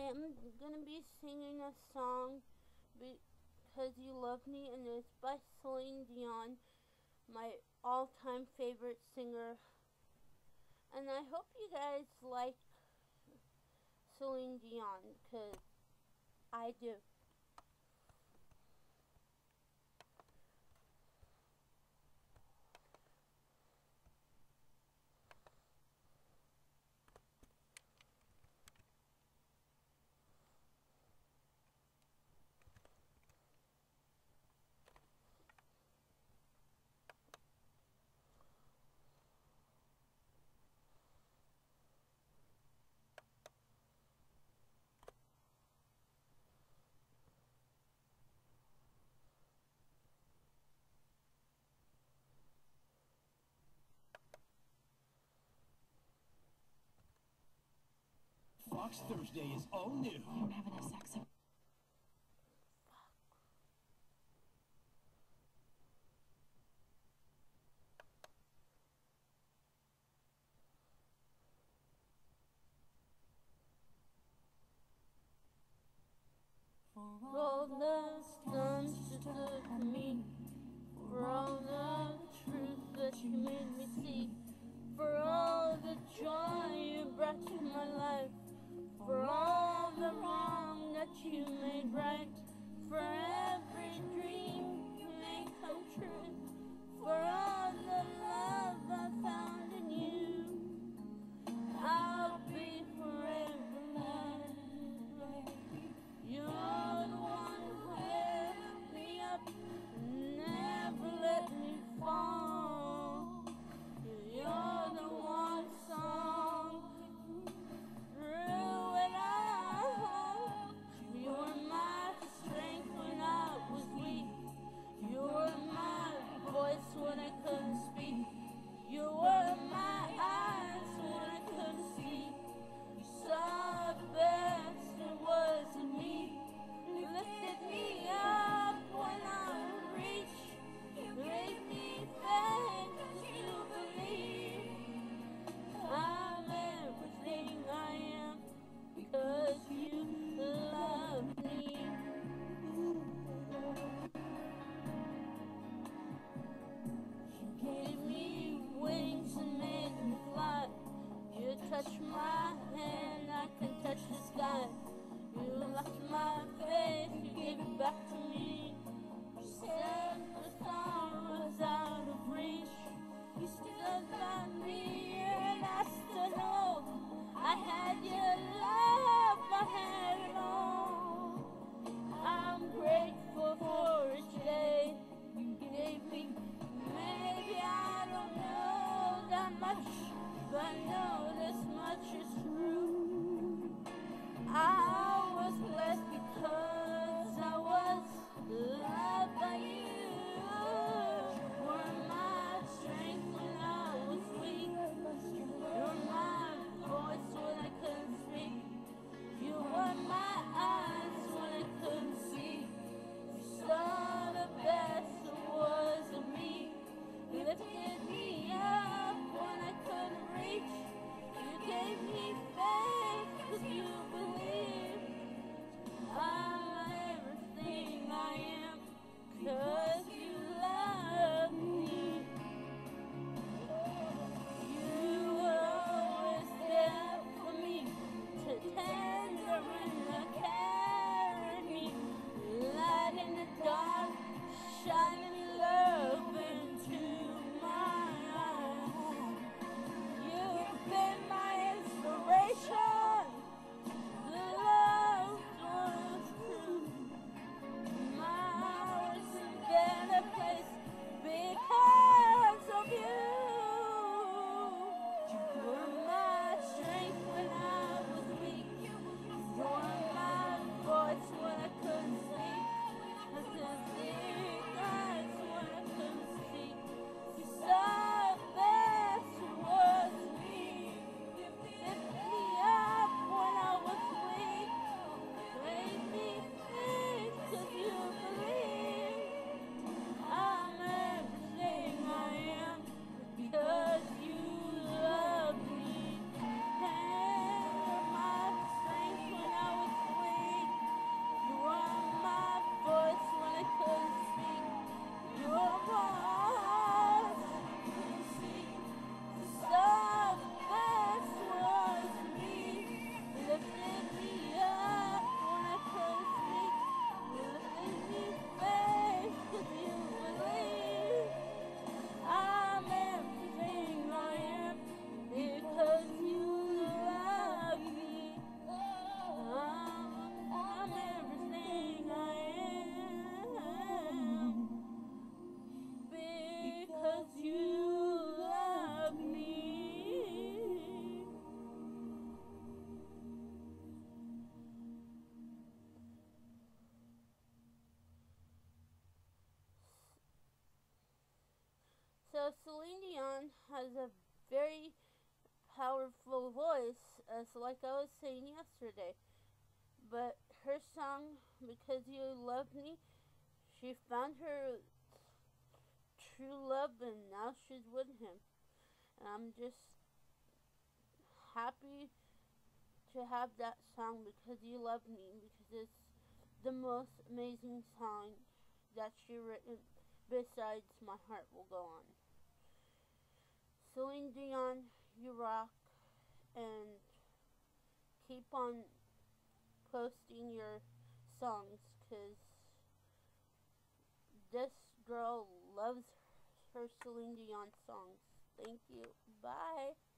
am gonna be singing a song because you love me, and it's by Celine Dion, my all-time favorite singer. And I hope you guys like Celine Dion, because I do. Fox Thursday is all new. I don't have enough sex. For all the stunts you took from me, for all the truth that you made me see, for all the joy you brought to my life, for all the wrong that you made right, for every dream you made come true, for all the love I found in you, I'll be forever loved. You're the one who held me up, never let me fall. You're the one song through it all. You were my strength when I was weak. You were my voice when I So Celine Dion has a very powerful voice, as like I was saying yesterday. But her song, Because You Love Me, she found her true love and now she's with him. And I'm just happy to have that song, Because You Love Me, because it's the most amazing song that she written besides My Heart Will Go On. Celine Dion, you rock, and keep on posting your songs, because this girl loves her Celine Dion songs. Thank you. Bye.